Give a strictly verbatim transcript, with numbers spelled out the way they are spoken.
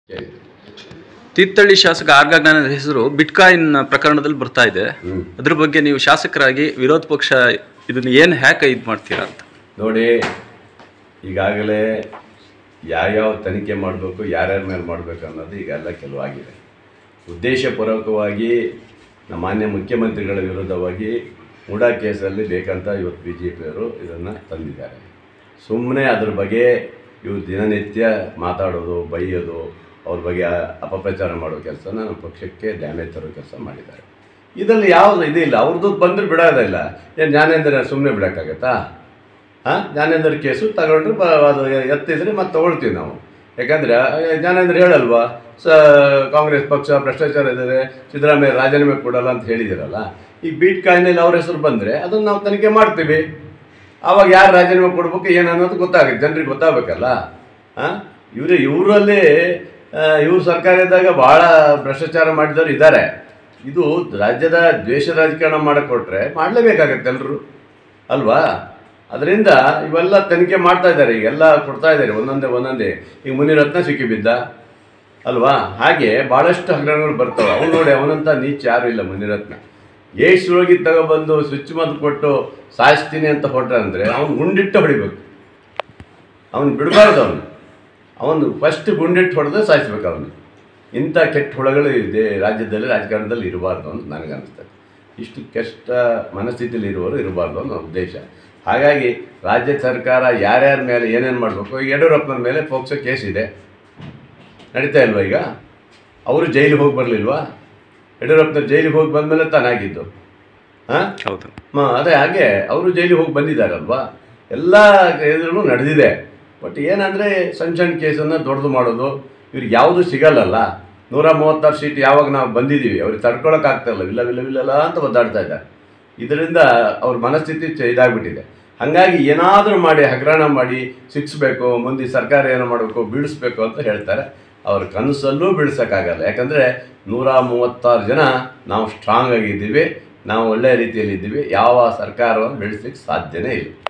ತೀರ್ಥಹಳ್ಳಿ ಶಾಸಕ ಆರ್ ಗಗನನ ಹೆಸರು ಬಿಟ್ಕಾಯಿನ್ ಪ್ರಕರಣದಲ್ಲಿ ಬರ್ತಾ ಇದೆ. ಅದ್ರ ಬಗ್ಗೆ ನೀವು ಶಾಸಕರಾಗಿ ವಿರೋಧ ಪಕ್ಷ ಇದನ್ನ ಏನು ಹ್ಯಾಕ್ ಇದು ಮಾಡ್ತೀರಾ ಅಂತ ನೋಡಿ. ಈಗಾಗಲೇ ಯಾವ್ಯಾವ ತನಿಖೆ ಮಾಡಬೇಕು, ಯಾರ್ಯಾರ ಮೇಲೆ ಮಾಡಬೇಕು ಅನ್ನೋದು ಈಗೆಲ್ಲ ಕೆಲವಾಗಿದೆ. ಉದ್ದೇಶಪೂರ್ವಕವಾಗಿ ನಮ್ಮ ಮಾನ್ಯ ಮುಖ್ಯಮಂತ್ರಿಗಳ ವಿರುದ್ಧವಾಗಿ ಮೂಡಾ ಕೇಸಲ್ಲಿ ಬೇಕಂತ ಇವತ್ತು ಬಿ ಜೆ ಪಿಯವರು ಇದನ್ನು ತಂದಿದ್ದಾರೆ. ಸುಮ್ಮನೆ ಅದ್ರ ಬಗ್ಗೆ ಇವು ದಿನನಿತ್ಯ ಮಾತಾಡೋದು, ಬೈಯೋದು, ಅವ್ರ ಬಗ್ಗೆ ಅಪಪ್ರಚಾರ ಮಾಡೋ ಕೆಲಸನ ನಮ್ಮ ಪಕ್ಷಕ್ಕೆ ಡ್ಯಾಮೇಜ್ ತರೋ ಕೆಲಸ ಮಾಡಿದ್ದಾರೆ. ಇದರಲ್ಲಿ ಯಾವುದು ಇದಿಲ್ಲ, ಅವ್ರದ್ದು ಬಂದರೆ ಬಿಡೋದಿಲ್ಲ. ಏನು ಜ್ಞಾನೇಂದ್ರ ಸುಮ್ಮನೆ ಬಿಡೋಕ್ಕಾಗತ್ತಾ? ಹಾಂ, ಜ್ಞಾನೇಂದ್ರ ಕೇಸು ತಗೊಂಡ್ರೆ ಬ ಅದು ಎತ್ತಿದ್ರೆ ಮತ್ತೆ ತೊಗೊಳ್ತೀವಿ ನಾವು. ಯಾಕಂದರೆ ಜ್ಞಾನೇಂದ್ರ ಹೇಳಲ್ವಾ, ಸ ಕಾಂಗ್ರೆಸ್ ಪಕ್ಷ ಭ್ರಷ್ಟಾಚಾರ ಇದ್ದಾರೆ, ಸಿದ್ದರಾಮಯ್ಯ ರಾಜೀನಾಮೆ ಕೊಡಲ್ಲ ಅಂತ ಹೇಳಿದಿರಲ್ಲ. ಈಗ ಬೀಟ್ ಕಾಯಿನಲ್ಲಿ ಅವ್ರ ಹೆಸರು ಬಂದರೆ ಅದನ್ನು ನಾವು ತನಿಖೆ ಮಾಡ್ತೀವಿ. ಆವಾಗ ಯಾರು ರಾಜೀನಾಮೆ ಕೊಡ್ಬೇಕು ಏನು ಅನ್ನೋದು ಗೊತ್ತಾಗುತ್ತೆ, ಜನರಿಗೆ ಗೊತ್ತಾಗಬೇಕಲ್ಲ. ಹಾಂ, ಇವರೇ ಇವರಲ್ಲಿ ಇವರು ಸರ್ಕಾರ ಇದ್ದಾಗ ಭಾಳ ಭ್ರಷ್ಟಾಚಾರ ಮಾಡಿದವರು ಇದ್ದಾರೆ. ಇದು ರಾಜ್ಯದ ದ್ವೇಷ ರಾಜಕಾರಣ ಮಾಡಿಕೊಟ್ರೆ ಮಾಡಲೇಬೇಕಾಗತ್ತೆ ಎಲ್ಲರೂ ಅಲ್ವಾ? ಅದರಿಂದ ಇವೆಲ್ಲ ತನಿಖೆ ಮಾಡ್ತಾ ಇದ್ದಾರೆ, ಈಗೆಲ್ಲ ಕೊಡ್ತಾ ಇದ್ದಾರೆ ಒಂದೊಂದೇ ಒಂದೊಂದೇ. ಈಗ ಮುನಿರತ್ನ ಸಿಕ್ಕಿಬಿದ್ದ ಅಲ್ವಾ? ಹಾಗೆ ಭಾಳಷ್ಟು ಹಗರಣಗಳು ಬರ್ತವೆ. ಅವ್ನು ನೋಡಿ, ಅವನಂತ ನೀಚ ಯಾರು ಇಲ್ಲ. ಮುನಿರತ್ನ ಏಷ್ಟ್ ಒಳಗೆ ತಗೊಬಂದು ಸ್ವಿಚ್ ಮದ್ದು ಕೊಟ್ಟು ಸಾಯಿಸ್ತೀನಿ ಅಂತ ಹೊಟ್ರೆ ಅಂದರೆ ಅವ್ನು ಗುಂಡಿಟ್ಟು ಹೊಡಿಬೇಕು, ಅವ್ನು ಬಿಡಬಾರ್ದು. ಅವನು ಅವನು ಫಸ್ಟ್ ಗುಂಡಿಟ್ಟು ಹೊಡೆದ್ರೆ ಸಾಯಿಸ್ಬೇಕು ಅವನು. ಇಂಥ ಕೆಟ್ಟ ಹುಳಗಳು ಇದೆ ರಾಜ್ಯದಲ್ಲಿ, ರಾಜಕಾರಣದಲ್ಲಿ ಇರಬಾರ್ದು ಅಂತ ನನಗನ್ನಿಸ್ತದೆ. ಇಷ್ಟು ಕೆಟ್ಟ ಮನಸ್ಥಿತಿಯಲ್ಲಿ ಇರುವವರು ಇರಬಾರ್ದು ಅನ್ನೋ ಉದ್ದೇಶ. ಹಾಗಾಗಿ ರಾಜ್ಯ ಸರ್ಕಾರ ಯಾರ್ಯಾರ ಮೇಲೆ ಏನೇನು ಮಾಡಬೇಕು, ಈಗ ಯಡಿಯೂರಪ್ಪನ ಮೇಲೆ ಪೋಕ್ಸೋ ಕೇಸ್ ಇದೆ, ನಡೀತಾ ಇಲ್ವಾ? ಈಗ ಅವರು ಜೈಲಿಗೆ ಹೋಗಿ ಬರಲಿಲ್ವಾ? ಯಡಿಯೂರಪ್ಪನ ಜೈಲಿಗೆ ಹೋಗಿ ಬಂದಮೇಲೆ ತಾನಾಗಿದ್ದು. ಹಾಂ, ಹೌದು. ಹಾಂ, ಅದೇ ಹಾಗೆ ಅವರು ಜೈಲಿಗೆ ಹೋಗಿ ಬಂದಿದ್ದಾರಲ್ವಾ? ಎಲ್ಲ ಎದುರು ನಡೆದಿದೆ. ಬಟ್ ಏನಂದರೆ ಸಣ್ಣ ಸಣ್ಣ ಕೇಸನ್ನು ದೊಡ್ಡದು ಮಾಡೋದು, ಇವ್ರಿಗೆ ಯಾವುದು ಸಿಗಲ್ಲಲ್ಲ. ನೂರ ಮೂವತ್ತಾರು ಸೀಟ್ ಯಾವಾಗ ನಾವು ಬಂದಿದ್ದೀವಿ, ಅವ್ರಿಗೆ ತಡ್ಕೊಳಕ್ಕಾಗ್ತಾಯಿಲ್ಲ, ವಿಲ್ಲ ವಿಲ್ಲ ವಿಲ್ಲಲ್ಲ ಅಂತ ಒದ್ದಾಡ್ತಾ ಇದ್ದಾರೆ. ಇದರಿಂದ ಅವ್ರ ಮನಸ್ಥಿತಿ ಇದಾಗ್ಬಿಟ್ಟಿದೆ. ಹಾಗಾಗಿ ಏನಾದರೂ ಮಾಡಿ ಹಗರಣ ಮಾಡಿ ಸಿಕ್ಸ್ಬೇಕು, ಮುಂದೆ ಸರ್ಕಾರ ಏನೋ ಮಾಡಬೇಕು, ಬೀಳಿಸ್ಬೇಕು ಅಂತ ಹೇಳ್ತಾರೆ. ಅವ್ರ ಕನಸಲ್ಲೂ ಬೀಳ್ಸೋಕ್ಕಾಗಲ್ಲ. ಯಾಕಂದರೆ ನೂರ ಮೂವತ್ತಾರು ಜನ ನಾವು ಸ್ಟ್ರಾಂಗ್ ಆಗಿದ್ದೀವಿ, ನಾವು ಒಳ್ಳೆಯ ರೀತಿಯಲ್ಲಿದ್ದೀವಿ. ಯಾವ ಸರ್ಕಾರವನ್ನು ಬೆಳೆಸಲಿಕ್ಕೆ ಸಾಧ್ಯನೇ ಇಲ್ಲ.